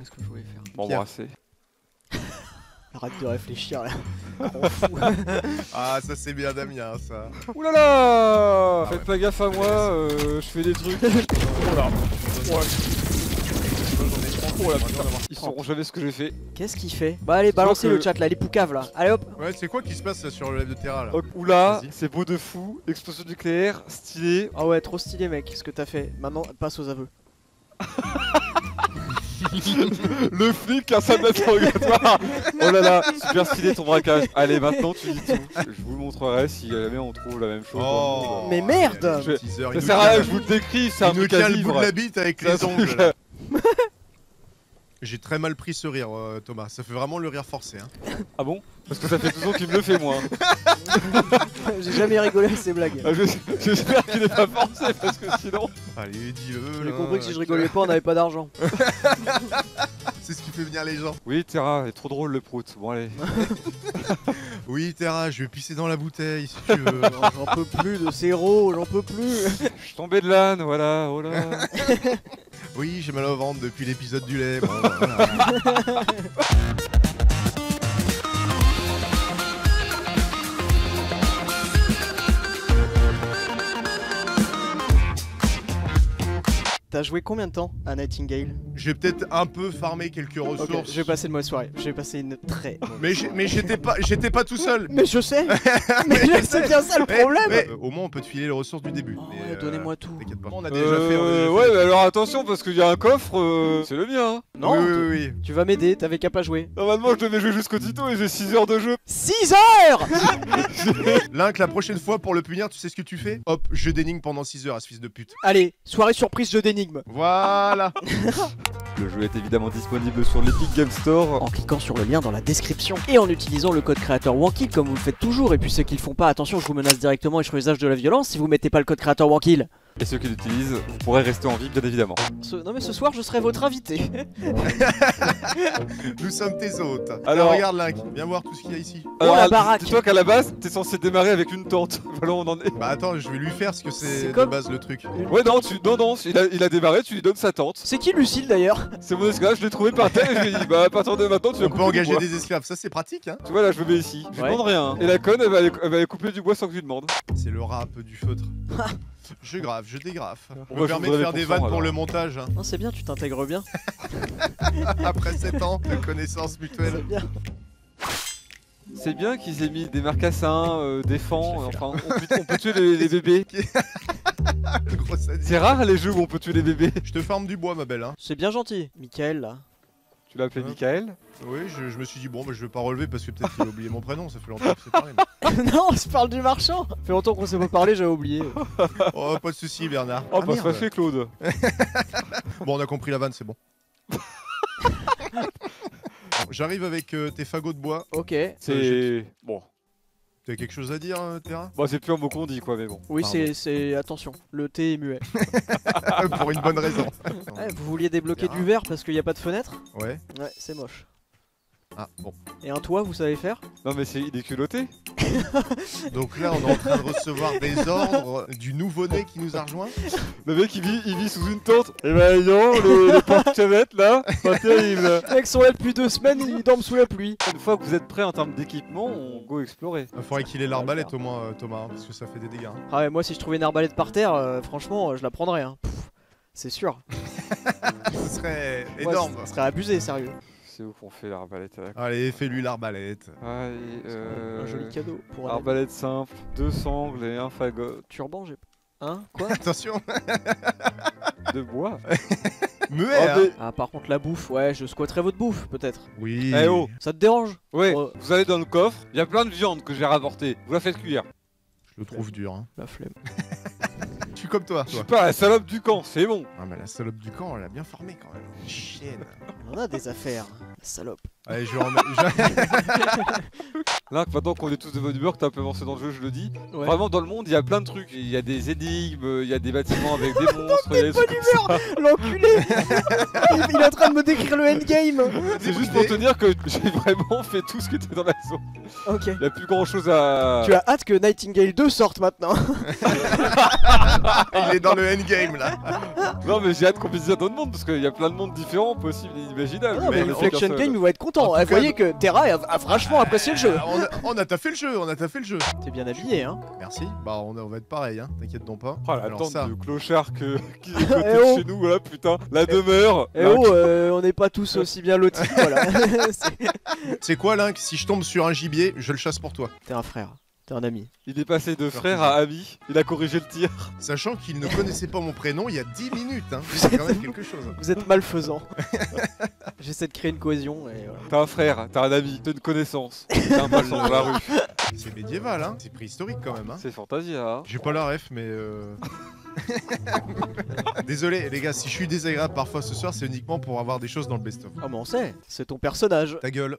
Qu'est-ce que je voulais faire? M'embrasser. Arrête de réfléchir là. Grand fou. Ah, ça c'est bien Damien, ça. Oulala, faites pas gaffe à moi, je fais des trucs. Oh là. Oh là, putain. Ils sauront jamais ce que j'ai fait. Qu'est-ce qu'il fait? Bah allez, balancez le chat là, les poucaves là. Allez hop. Ouais, c'est quoi qui se passe là sur le live de Terra là? Oula, Vas-y. c'est beau de fou, explosion nucléaire, stylé. Ah ouais, trop stylé mec, ce que t'as fait. Maintenant, passe aux aveux. Le flic a sa d'interrogatoire. Oh là là, super stylé ton braquage. Allez, maintenant tu dis tout. Je vous montrerai si jamais on trouve la même chose. Oh, Mais merde! le teaser, il Ça nous sert à rien tient- que je vous le décrive, c'est un il nous truc à tient le bout vivre. de la bite avec C'est un les truc ongles. à- J'ai très mal pris ce rire, Thomas. Ça fait vraiment le rire forcé. Hein. Ah bon? Parce que ça fait 12 ans qu'il me le fait moi. J'ai jamais rigolé à ces blagues. Ah, J'espère qu'il n'est pas forcé parce que sinon... Allez, dis-le. J'ai là, compris que si je rigolais pas, on avait pas d'argent. C'est ce qui fait venir les gens. Oui, Terra, il est trop drôle le prout. Bon allez. Oui, Terra, je vais pisser dans la bouteille si tu veux. J'en peux plus de ces héros, j'en peux plus. Je suis tombé de l'âne, voilà, oh là. Oui, j'ai mal au ventre depuis l'épisode du lait. Bon, voilà. T'as joué combien de temps à Nightingale? Je vais peut-être un peu farmer quelques ressources. Ok, je vais passer une mauvaise soirée. Je vais passer une très mauvaise Mais j'étais pas tout seul. Mais je sais. Mais c'est bien ça le problème. Mais, au moins on peut te filer les ressources du début. Oh mais, ouais, donnez-moi tout. T'inquiète pas. On a déjà fait. Ouais, mais alors attention parce qu'il y a un coffre, c'est le mien. Hein. Non, Oui. tu vas m'aider, t'avais qu'à pas jouer. Normalement, je devais jouer jusqu'au Tito et j'ai 6 heures de jeu. 6 heures. Link, la prochaine fois pour le punir, tu sais ce que tu fais? Hop, jeu d'énigmes pendant 6 heures à ce fils de pute. Allez, soirée surprise jeu d'énigmes. Voilà. Le jeu est évidemment disponible sur l'Epic Game Store. En cliquant sur le lien dans la description et en utilisant le code créateur Wankill comme vous le faites toujours. Et puis ceux qui le font pas, attention, je vous menace directement et je ferai usage de la violence si vous mettez pas le code créateur Wankill. Et ceux qui l'utilisent, vous pourrez rester en vie, bien évidemment. Non mais ce soir je serai votre invité. Nous sommes tes hôtes. Alors- Alors regarde Link, viens voir tout ce qu'il y a ici. Oh, la baraque. dis-toi qu'à la base, t'es censé démarrer avec une tente. Voilà, on en est. Bah attends, je vais lui faire ce que C'est c'est de comme- base le truc. Ouais, non, il a démarré, tu lui donnes sa tente. C'est qui Lucille d'ailleurs? C'est mon esclave, je l'ai trouvé par terre et je lui ai dit, bah à partir de maintenant, tu vas On peut couper du engager bois. des esclaves, ça c'est pratique hein. Tu vois, là, je me mets ici. Je lui Ouais. demande rien. Et la conne, elle va aller couper du bois sans que je lui demande. C'est le rap du feutre. Je grave, je dégrafe. On Ouais, me je permet de voudrais faire les des pourcents, vannes pour alors. le montage hein. Non c'est bien, tu t'intègres bien. Après 7 ans de connaissances C'est mutuelles. bien. C'est bien qu'ils aient mis des marcassins, des fans, enfin, on peut tuer les bébés. Gros sadiste. C'est rare les jeux où on peut tuer les bébés. Je te farme du bois ma belle hein. C'est bien gentil. Michael là. Tu l'as appelé Ouais. Michael? Oui, je me suis dit bon bah je vais pas relever parce que peut-être qu'il a oublié mon prénom, ça fait longtemps que c'est pareil. Mais... Non, on se parle du marchand. Fait longtemps qu'on s'est pas parlé, j'avais oublié. Oh pas de soucis Bernard. Oh, Ah, bah, merde. ça fait Claude. Bon on a compris la vanne, c'est bon. Bon, j'arrive avec tes fagots de bois. Ok. C'est. Bon. T'as quelque chose à dire Terra? Bon, c'est plus un mot qu'on dit, quoi, mais bon. Oui, Pardon. c'est attention. Le thé est muet. Pour une bonne raison. Ouais, vous vouliez débloquer du verre parce qu'il y a pas de fenêtre? Ouais. Ouais, c'est moche. Ah bon. Et un toit, vous savez faire? Non, mais il est culotté. Donc là on est en train de recevoir des ordres du nouveau-né qui nous a rejoint. Le mec, il vit sous une tente. Et bah, non, les porte-crevettes là, pas terrible. Les mecs sont là depuis 2 semaines, ils dorment sous la pluie. Une fois que vous êtes prêts en termes d'équipement, on go explorer. Il faudrait qu'il ait l'arbalète au moins Thomas, hein, parce que ça fait des dégâts. Hein. Ah ouais, moi si je trouvais une arbalète par terre, franchement, je la prendrais. Hein. Pff, c'est sûr. Ce serait Ouais, énorme. ça serait abusé, sérieux. C'est où qu'on fait l'arbalète à la... Allez, fais-lui l'arbalète. Allez, Un joli cadeau pour un arbalète simple, 2 sangles et un fagot turban, j'ai... Hein? Quoi? Attention. de bois. Muet Oh, hein. mais- Ah par contre la bouffe, ouais, je squatterai votre bouffe, peut-être. Oui. Eh oh. Ça te dérange? Ouais, Ouais. vous allez dans le coffre, il y a plein de viande que j'ai rapportée. Vous la faites cuire. Je le trouve dur. Hein. La flemme. Je suis comme toi. Je suis pas la salope du camp, c'est bon. Ah mais la salope du camp, elle a bien formé quand même. Chienne. On a des affaires, salope. Allez, je vais remettre. Là, maintenant qu'on est tous de bonne humeur, que t'as un peu avancé dans le jeu, je le dis. Ouais. Vraiment, dans le monde, il y a plein de trucs. Il y a des énigmes, il y a des bâtiments avec des monstres, il y a des trucs comme ça. L'enculé. Il est en train de me décrire le endgame. C'est juste pour te dire que j'ai vraiment fait tout ce qui était dans la zone. Ok. Il n'y a plus grand chose à. Tu as hâte que Nightingale 2 sorte maintenant. Il est dans le endgame là. Non, mais j'ai hâte qu'on puisse dire d'autres mondes parce qu'il y a plein de mondes différents, possibles et inimaginables. Non, mais mais le on Flexion qu'un Game, seul. il va être content. En tout Vous voyez cas, que Terra a vachement apprécié le jeu. On a taffé le jeu, on a taffé le jeu. T'es bien habillé, hein. Merci. Bah on va être pareil, hein. T'inquiète donc pas. Oh la Alors tente ça. de clochard qui est côté Eh de oh. chez nous, voilà, putain. La demeure. Eh oh, on n'est pas tous aussi bien lotis, voilà. C'est quoi Link? Si je tombe sur un gibier, je le chasse pour toi. T'es un frère, t'es un ami. Il est passé de frère à ami. Il a corrigé le tir. Sachant qu'il ne connaissait pas mon prénom il y a 10 minutes, hein. Vous C'est êtes- quand même quelque chose. Vous êtes malfaisant. J'essaie de créer une cohésion et voilà. T'as un frère, t'as un ami, t'as une connaissance. T'as un passant dans la rue. C'est médiéval, hein. C'est préhistorique quand même, hein. C'est Fantasia, hein. J'ai pas la ref, mais Désolé les gars, si je suis désagréable parfois ce soir, c'est uniquement pour avoir des choses dans le best-of. Ah mais on sait, c'est ton personnage. Ta gueule.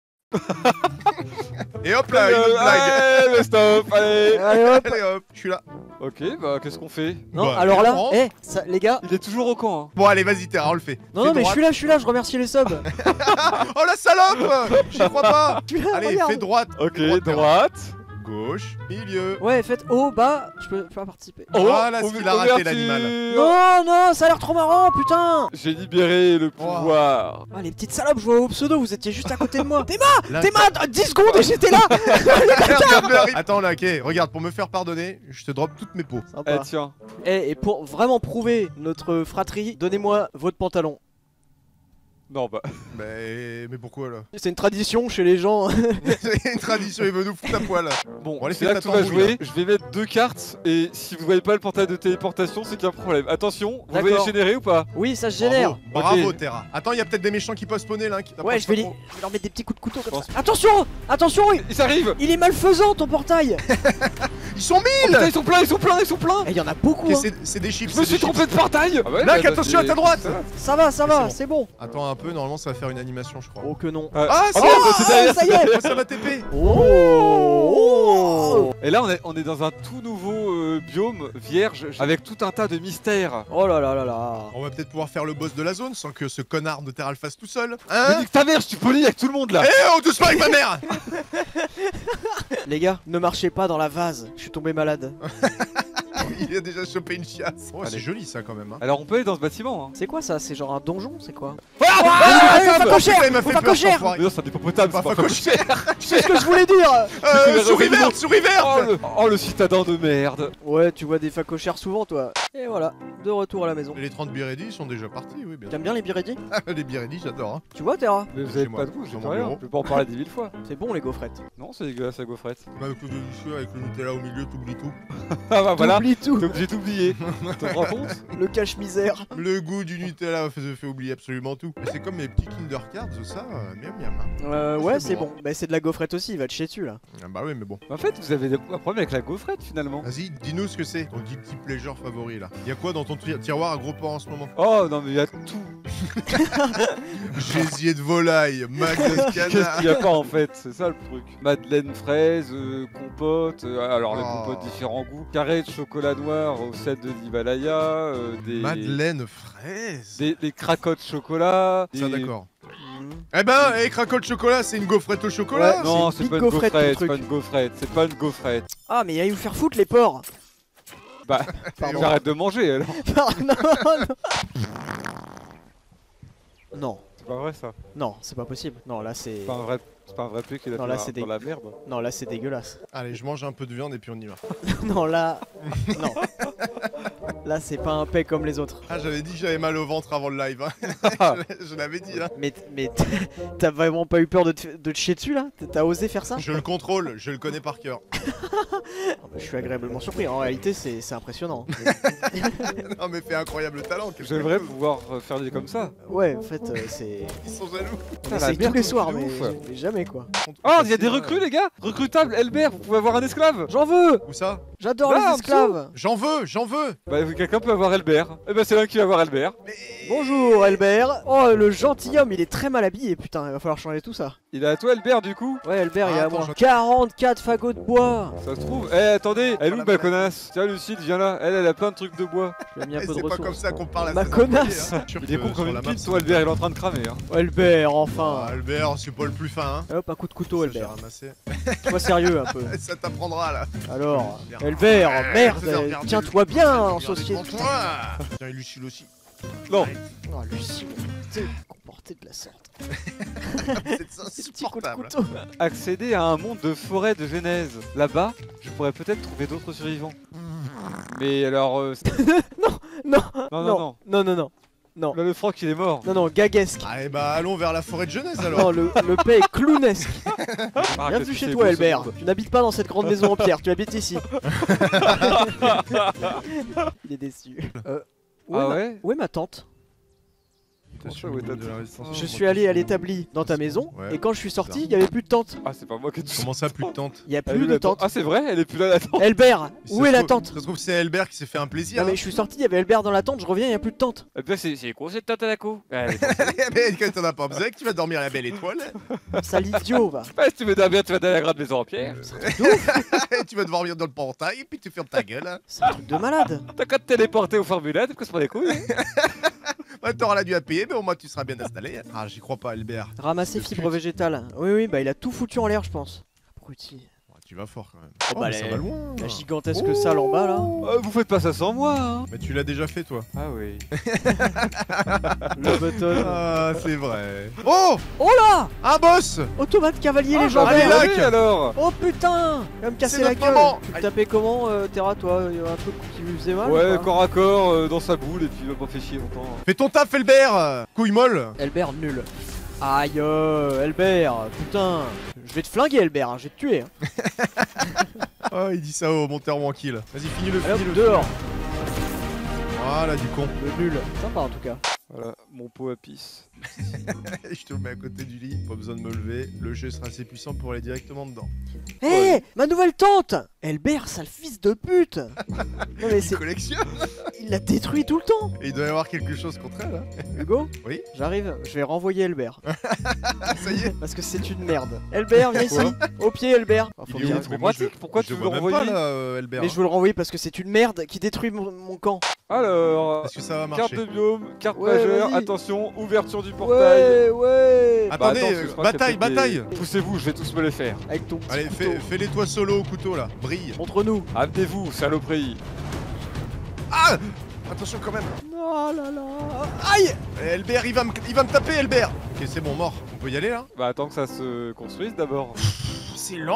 Et hop là, une autre blague. Allez, le stop, allez. Allez hop. Allez hop, je suis là. Ok, bah qu'est-ce qu'on fait? Non, Bah, alors là, on rentre. les gars. Il est toujours au camp, hein. Bon allez, vas-y Terra, on le fait. Non, Fais non, mais droite. je suis là, je remercie les subs. Oh la salope. J'y crois pas. Je suis là, Allez, regarde. fais droite. Ok, Droite, Terra. droite. Gauche, milieu. Ouais, faites haut, bas, je peux pas participer. Voilà ce qu'il a raté, l'animal. Non, non, ça a l'air trop marrant, putain. J'ai libéré le pouvoir. Ah, les petites salopes, je vois au pseudo, vous étiez juste à côté de moi. Là, Théma, 10 secondes et j'étais là. Attends là, ok, regarde, pour me faire pardonner, je te drop toutes mes peaux. Eh Sympa. tiens. Et pour vraiment prouver notre fratrie, donnez-moi votre pantalon. Non, bah. Mais pourquoi là? C'est une tradition chez les gens. C'est une tradition, il veut nous foutre à poil. Bon, Bon, allez, c'est fais là ta que tout va tambouille, jouer. Je vais mettre 2 cartes et si vous voyez pas le portail de téléportation, c'est qu'il y a un problème. Attention, vous D'accord. voyez générer ou pas? Oui, ça se génère. Bravo, Ok. Terra. Attends, il y a peut-être des méchants qui peuvent spawner là. Ouais, je vais leur mettre des petits coups de couteau comme ça. Attention, attention, Ils arrivent. il est malfaisant ton portail. Ils sont Oh, 1000. putain, ils sont pleins, ils sont pleins, ils sont pleins. Et il y en a beaucoup. Ok, Hein. c'est des chiffres. Je me suis trompé de portail. Ah ouais, Link, bah, attention à ta droite. Ça va, C'est bon. c'est bon. Attends un peu, normalement ça va faire une animation, je crois. Oh que non. Ah, oh, c'est merde, c'est derrière, ça y est. Oh, ça va TP. Oh. Et là, on est dans un tout nouveau biome vierge avec tout un tas de mystères. Oh là là là là. On va peut-être pouvoir faire le boss de la zone sans que ce connard de Terra le fasse tout seul. Mais Hein? nique ta mère, je suis poli avec tout le monde là. Eh oh, doucement avec ma mère. Les gars, ne marchez pas dans la vase. Je suis tombé malade. Il a déjà chopé une chiasse. Oh, Allez. c'est joli ça quand même. Hein. Alors on peut aller dans ce bâtiment. Hein. C'est quoi ça? C'est genre un donjon? C'est quoi? Ah, facochère, putain, il m'a fait peur, facochère. cet enfoiré. Mais non, c'est un hippopotame, c'est Pas pas facochère. C'est ce que je voulais dire. Souris verte, souris verte. Oh le citadin de merde. Ouais, tu vois des facochères souvent toi. Et voilà, de retour à la maison. Les 30 Biredis sont déjà partis, oui, bien sûr. T'aimes bien les biredis? Les Biredis, j'adore. Hein. Tu vois Terra? Mais vous Chez avez moi, pas de goût, j'ai dans pas mon rien. bureau. Je vais pas en parler 10 000 fois. C'est bon les gaufrettes. Non, c'est dégueulasse la gaufrette. Avec le délicieux, avec le Nutella au milieu, t'oublies tout. Ah bah voilà, T'oublies tout. t'es obligé d'oublier. Tu te rends compte? Le cache-misère. Le goût du Nutella fait oublier absolument tout. C'est comme mes petits Kinder Cards, ça, miam miam. Hein. Ouais, C'est c'est bon. bon. Bah c'est de la gaufrette aussi, il va te chier dessus là. Ah bah oui, mais bon. En fait, vous avez un problème avec la gaufrette finalement. Vas-y, dis-nous ce que c'est, ton guilty pleasure favori là. Y'a quoi dans ton tiroir à gros porc en ce moment? Oh non, mais il y a tout. Gésier de volaille, mag de Qu'est-ce canard. qu'il y a pas en fait? C'est ça le truc. Madeleine fraise, compote, alors les Oh. compotes différents goûts. Carré de chocolat noir au sel de l'Himalaya, des. Madeleine fraise. Des cracottes chocolat. Ça des- d'accord. Mhm. Eh ben, craquant de chocolat, c'est une gaufrette au chocolat. Ouais, Non, c'est c'est une pas une gaufrette, gaufrette, ton c'est truc. pas une gaufrette, c'est pas une gaufrette. Ah mais allez vous faire foutre les porcs. Bah, Pardon. j'arrête de manger alors. non, non. C'est pas vrai ça. Non, c'est pas possible. Non, là c'est. C'est pas un vrai truc qui est Non, là, c'est dans la merde. Non, là c'est dégueulasse. Allez, je mange un peu de viande et puis on y va. Non, là. Non. Là c'est pas un paix comme les autres. Ah, j'avais dit que j'avais mal au ventre avant le live. Hein. je l'avais dit, hein. Mais t'as vraiment pas eu peur de te chier dessus là? T'as osé faire ça? Je le contrôle, je le connais par cœur. Je suis agréablement surpris. En réalité, c'est impressionnant. Non, mais fait incroyable talent. quel J'aimerais chose. pouvoir faire des comme ça. Ouais, en fait, c'est. Ils sont jaloux. On Putain, la essaye merde, tous les c'est soirs, de mais, ouf. mais jamais quoi. Oh, il y a des recrues les gars. Recrutable, Elbert, vous pouvez avoir un esclave. J'en veux! Où ça? J'adore Là, les en esclaves! J'en veux, j'en veux. Bah, quelqu'un peut avoir Elbert. Eh ben, c'est l'un qui va avoir Elbert. Bonjour, Albert! Oh, le gentilhomme, il est très mal habillé, putain, il va falloir changer tout ça. Il est à toi Albert du coup? Ouais, Albert, il est à Attends, moi. je- 44 fagots de bois. Ça se trouve. Eh attendez, elle est où la ma blague. connasse? Tiens Lucille, viens là, elle a plein de trucs de bois. Je lui ai mis un Eh, peu de c'est pas comme ressources. ça qu'on parle à Ma ses connasse. employés, hein. Sûr Il est que con sur comme la une map, pile, c'est toi Albert il est en train de cramer hein. Albert, Ah, enfin. Albert, c'est pas le plus fin, hein. Hop, un coup de couteau, Ça, j'ai Albert. ramassé. Sois sérieux un peu. Ça t'apprendra là. Alors, Merde. Albert, merde, Merde. tiens-toi bien en Regardez société. devant toi. Tiens, et Lucille aussi. Non. Oh, Lucie, t'es comporté de la sorte. C'est Ces petits coups de insupportable. couteau. Accéder à un monde de forêt de genèse. Là-bas, je pourrais peut-être trouver d'autres survivants. Mais alors... Non, non, non, non. non, non, non. Non, Là le Franck il est mort. non, non, gaguesque. Ah, et bah allons vers la forêt de jeunesse alors. Non, le paix est clownesque. Ah, Bienvenue qu'est-ce que chez c'est toi, beau, ce Albert. monde. Tu n'habites pas dans cette grande maison en pierre, tu habites ici. Il est déçu. Ah ouais? Où est ma tante? T'es Comment sûr ça, ouais, de t'as- la résistance Je contre suis allé à tout. l'établi dans ta maison, Ouais. et quand je suis sorti, il n'y avait plus de tante. Ah c'est pas moi qui ai tout Comment ça, plus de tente? Il n'y a Elle est plus où, de la tante? tante. Ah c'est vrai, elle est plus là la tante. Albert, où Ça est se la trouve- tante? Ça se trouve, c'est Albert qui s'est fait un plaisir. Non mais je suis sorti, il y avait Albert dans la tente, je reviens, il n'y a plus de tente. Et puis c'est quoi cette tante à la co? Ouais, Mais quand t'en as pas besoin, que tu vas dormir à la belle étoile. Sale idiot, va. si tu me dis bien, tu vas dans la grande maison en pierre. Tu vas devoir venir dans le portail et puis tu fermes ta gueule. Hein. C'est un truc de malade. T'as qu'à te téléporter au Formule 1, t'as qu'à se prendre les couilles. Ouais, t'auras la nuit à payer, mais au moins tu seras bien installé. Hein. Ah, j'y crois pas, Albert. Ramasser De fibres pute. végétales. Oui, oui, bah il a tout foutu en l'air, je pense. Abruti. Ouais, tu vas fort quand même. Oh, bah, mais ça va loin. La gigantesque salle en bas là. Vous faites pas ça sans moi hein. Mais tu l'as déjà fait, toi. Ah oui. Le button. Ah, c'est vrai. Oh, Oh là, un boss. automate cavalier Ah, légendaire. bah, allez, alors. Oh putain, il va me casser C'est la notre gueule. moment. Tu le tapais comment, Terra, toi? Il y a un truc qui lui faisait mal? ou Ouais, pas corps à corps, dans sa boule, et puis il m'a pas fait chier longtemps. Fais ton taf, Albert. Couille molle. Albert nul. Aïe, Albert, putain. Je vais te flinguer, Albert, hein, je vais te tuer. Hein. Oh, il dit ça au monteur Wankill. Vas-y, finis-le, Allez, hop, finis-le. dehors. Voilà, du con. Le nul. Sympa en tout cas. Voilà, mon pot à pisse. Je te le mets à côté du lit, pas besoin de me lever. Le jeu sera assez puissant pour aller directement dedans. Hé, ma nouvelle tante. Albert, sale fils de pute. Non mais Il c'est... collectionne. Il la détruit tout le temps. Et il doit y avoir quelque chose contre elle. Hein. Hugo? Oui. J'arrive, je vais renvoyer Albert. Ah, ça y est. Parce que c'est une merde. Albert, viens ici. Au pied, Albert. Oh, faut Il est bien- où? trop Mais moi, je- pratique, pourquoi je tu le veux vois le même pas renvoyer là, Albert. Mais je veux le renvoyer parce que c'est une merde qui détruit mon camp. Alors, Est-ce que ça va carte marcher? de biome, carte Ouais, majeure, vas-y. attention, ouverture du portail. Ouais, ouais. Attendez, Bah, attends, parce que je crois qu'il y a bataille, peut-être des- bataille. Poussez-vous, je vais tous me les faire. Avec ton petit Allez, couteau. fais-les toi solo au couteau là. Brille. Montre-nous. Amenez-vous, saloperie. Ah, attention quand même. Oh là là. Aïe. Albert, il va me taper, Albert. Ok, c'est bon, mort. On peut y aller là? Bah attends que ça se construise d'abord. C'est lent.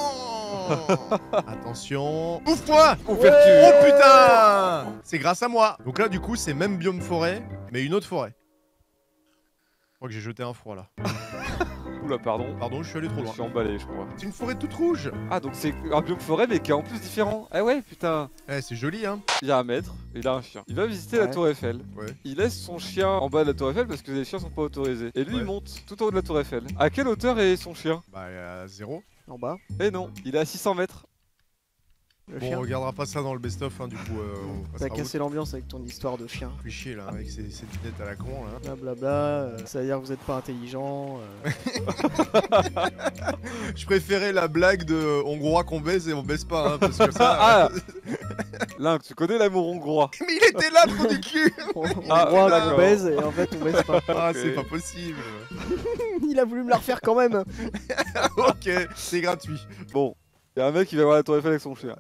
Attention. Ouvre-toi. Ouverture. Oh putain. C'est grâce à moi. Donc là, du coup, c'est même biome forêt, mais une autre forêt. Je crois que j'ai jeté un froid là. Oula, pardon. Pardon, je suis allé trop Je loin. suis emballé, je crois. C'est une forêt toute rouge. Ah, donc c'est un biome forêt, mais qui est en plus différent. Ah ouais, putain. Eh, c'est joli, hein. Il y a un maître, il a un chien. Il va visiter la Ouais. tour Eiffel. Ouais. Il laisse son chien en bas de la tour Eiffel parce que les chiens sont pas autorisés. Et lui, Ouais. il monte tout en haut de la tour Eiffel. À quelle hauteur est son chien? Bah, à 0. En bas. Eh non, il est à 600 mètres. Le Bon, chien. on regardera pas ça dans le best-of, hein, du coup. On T'as passera cassé l'ambiance avec ton histoire de chien. au chier là, avec ces lunettes à la con là. Blablabla. Ça veut dire que vous êtes pas intelligent. Je préférais la blague de hongrois qu'on baise et on baise pas, hein, parce que ça. Ah Link, tu connais l'amour hongrois? Mais il était là, trou du cul. On Ah, croit d'accord. qu'on baise et en fait on baise pas. Ah, Ok. c'est pas possible. Il a voulu me la refaire quand même. Ok, c'est gratuit. Bon, il y a un mec qui va voir la tour Eiffel avec son chien.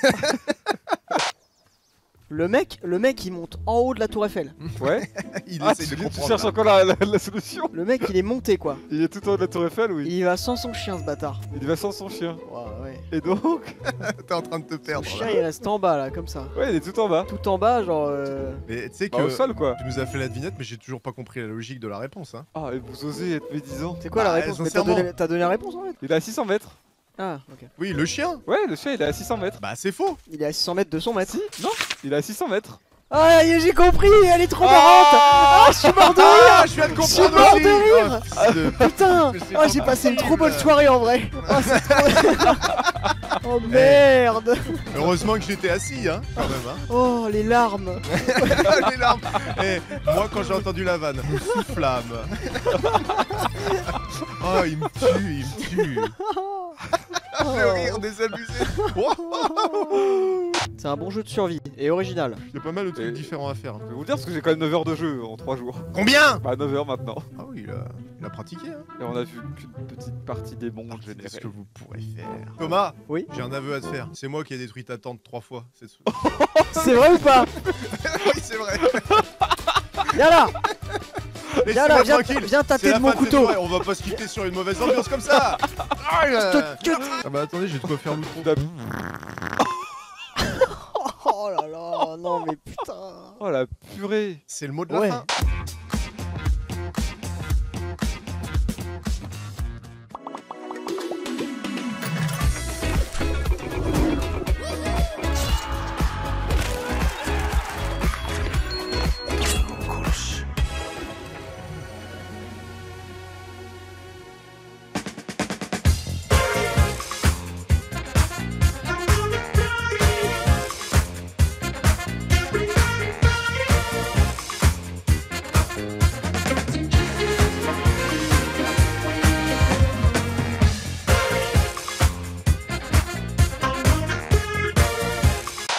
Le mec, il monte en haut de la tour Eiffel. Ouais. Il Ah, essaye de tu comprendre. cherches là. encore la solution? Le mec, il est monté quoi. Il est tout en haut de la tour Eiffel, oui. Il y va sans son chien, ce bâtard. Il va sans son chien. Ouah, ouais. Et donc? T'es en train de te Le perdre chien, là. il reste en bas là, comme ça. Ouais, il est tout en bas. Tout en bas, genre. Mais tu sais Bah, au que sol, quoi. tu nous as fait la devinette, mais j'ai toujours pas compris la logique de la réponse. Hein. Ah, et vous osez être médisant. C'est quoi Bah, la réponse? Mais sincèrement. t'as donné la réponse en fait. Il est à 600 mètres. Ah, ok. Oui, le chien. Ouais, le chien, il est à 600 mètres. Bah, c'est faux. Il est à 600 mètres de son mètre. Il est à 600 mètres. Ah, j'ai compris, elle est trop marrante. Ah, je suis mort de rire. Je viens de Je suis comprendre mort aussi. de rire. Oh, fils de- Putain. Mais c'est Ah, j'ai pas passé une trop possible. bonne soirée en vrai. Ah, c'est trop... Oh merde. Heureusement que j'étais assis, hein, quand même, hein. Oh, les larmes. Les larmes. Eh, moi, quand j'ai entendu la vanne, soufflame. Oh, il me tue, il me tue. Le rire désabusé. C'est un bon jeu de survie et original. Il y a pas mal de trucs Et- différents à faire. Je vais vous le dire parce que j'ai quand même 9 heures de jeu en 3 jours. Combien? Bah 9 heures maintenant. Ah oui, il a pratiqué, hein. Et on a vu qu'une petite partie des mondes C'est ce générés. que vous pourrez faire. Thomas, Oui. j'ai un aveu à te faire. C'est moi qui ai détruit ta tente 3 fois. C'est C'est vrai ou pas? oui, c'est vrai. Viens là. Viens Laissez-moi là, viens tranquille. tâter C'est de la mon fin de cette couteau. soirée, on va pas se quitter sur une mauvaise ambiance comme ça. Ah bah attendez, j'ai de quoi faire l'outro. Oh là là, non mais putain. Oh la purée. C'est le mot de la Ouais. fin.